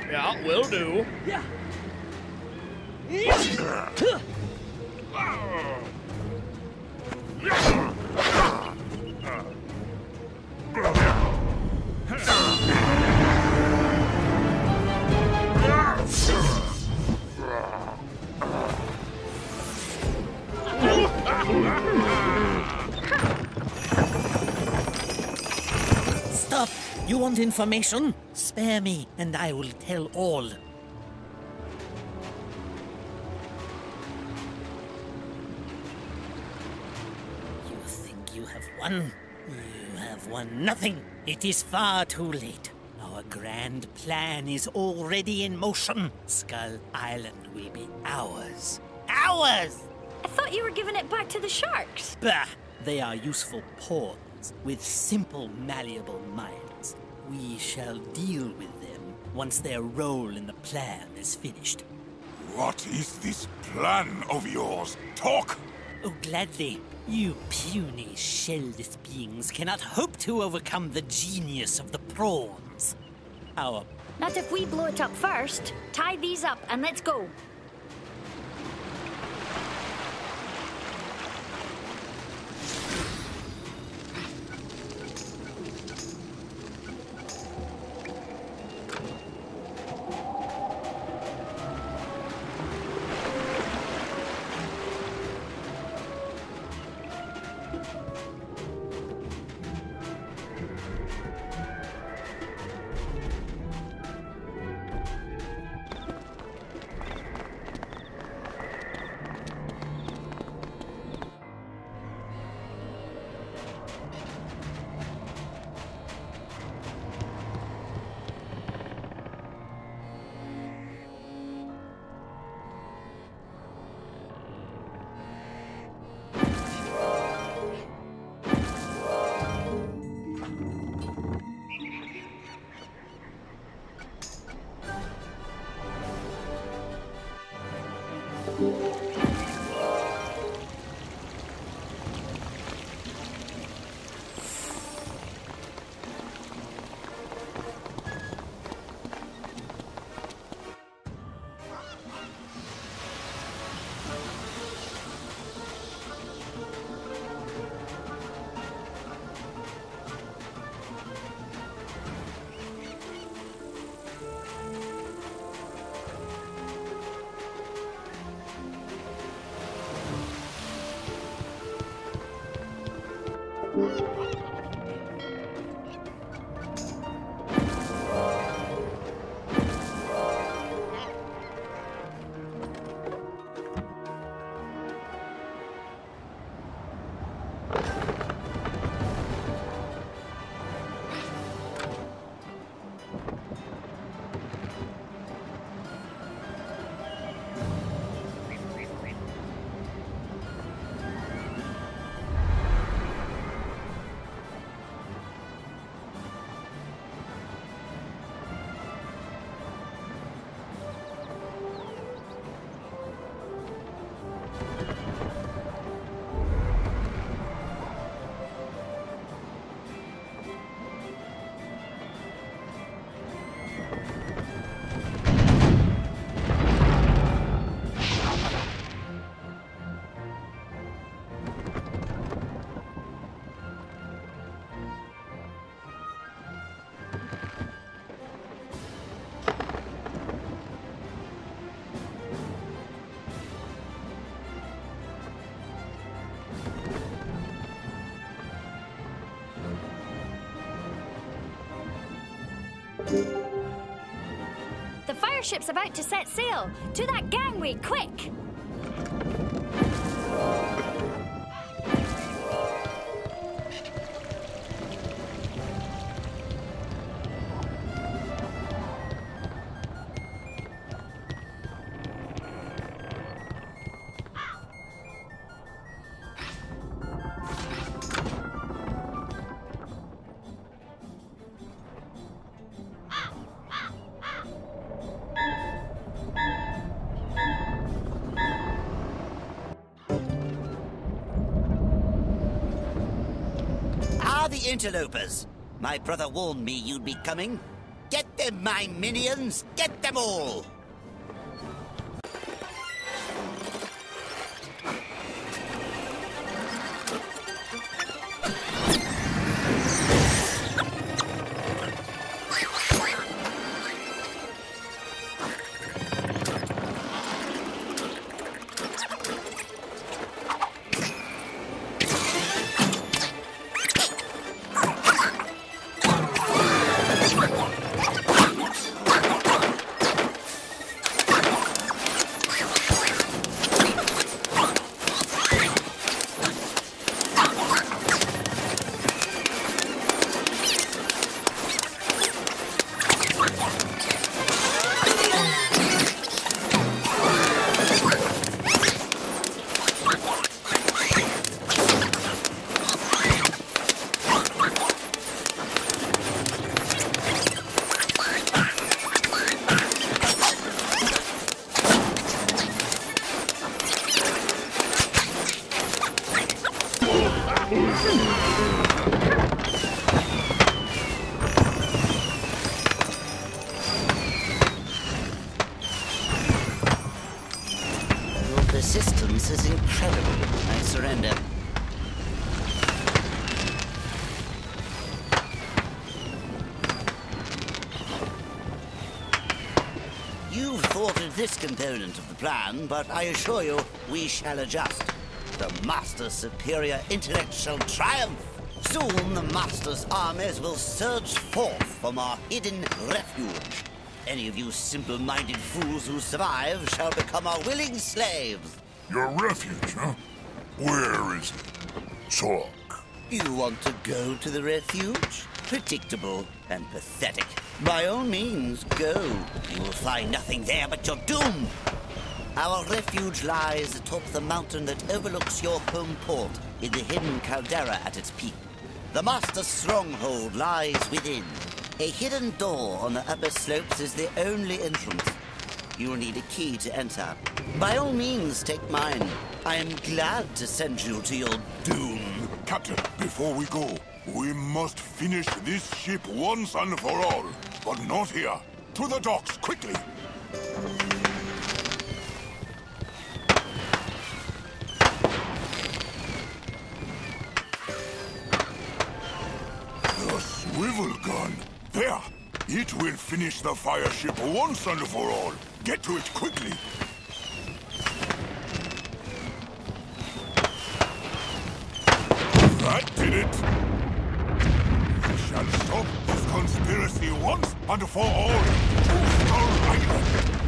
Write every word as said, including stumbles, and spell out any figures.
Yeah, will do. Yeah. Stop! You want information? Spare me, and I will tell all. You think you have won? You have won nothing. It is far too late. Our grand plan is already in motion. Skull Island will be ours. Ours! I thought you were giving it back to the sharks. Bah! They are useful pawns with simple, malleable minds. We shall deal with them once their role in the plan is finished. What is this plan of yours? Talk! Oh, gladly. You puny, shellless beings cannot hope to overcome the genius of the prawns. Our... Not if we blow it up first. Tie these up and let's go. The fireship's about to set sail. To that gangway, quick! Interlopers. My brother warned me you'd be coming. Get them, my minions! Get them all! Your persistence is incredible. I surrender. You've thwarted this component of the plan, but I assure you, we shall adjust. The Master's superior intellect shall triumph. Soon the Master's armies will surge forth from our hidden refuge. Any of you simple-minded fools who survive shall become our willing slaves. Your refuge, huh? Where is it? Talk. You want to go to the refuge? Predictable and pathetic. By all means, go. You will find nothing there but your doom. Our refuge lies atop the mountain that overlooks your home port in the hidden caldera at its peak. The Master's stronghold lies within. A hidden door on the upper slopes is the only entrance. You'll need a key to enter. By all means, take mine. I am glad to send you to your doom. Captain, before we go, we must finish this ship once and for all. But not here. To the docks, quickly! The swivel gun! There! It will finish the fire ship once and for all. Get to it quickly! That did it! We shall stop this conspiracy once and for all to Skull Island!